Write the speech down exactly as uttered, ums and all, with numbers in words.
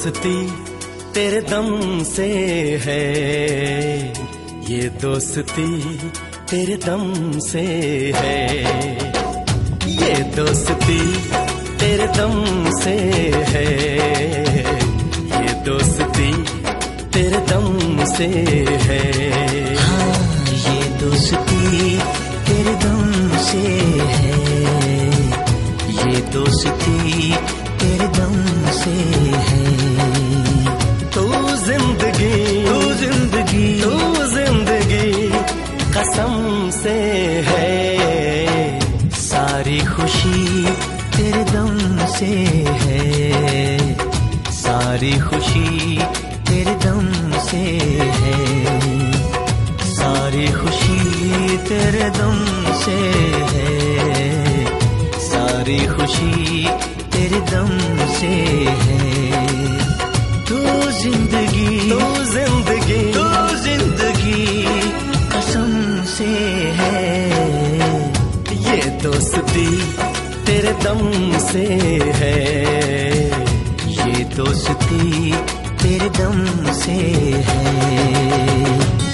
दोस्ती तेरे दम से है, ये दोस्ती तेरे दम से है, ये दोस्ती तेरे दम से है, ये दोस्ती तेरे दम से है। हाँ, ये दोस्ती तेरे दम से है, ये दोस्ती तेरे दम से है। तू जिंदगी तू जिंदगी तू जिंदगी कसम से है, सारी खुशी तेरे दम से है, सारी खुशी तेरे दम से है, सारी खुशी तेरे दम से है, सारी खुशी तेरे दम से है। तू जिंदगी तू जिंदगी तू जिंदगी कसम से है, ये दोस्ती तेरे दम से है, ये दोस्ती तेरे दम से है।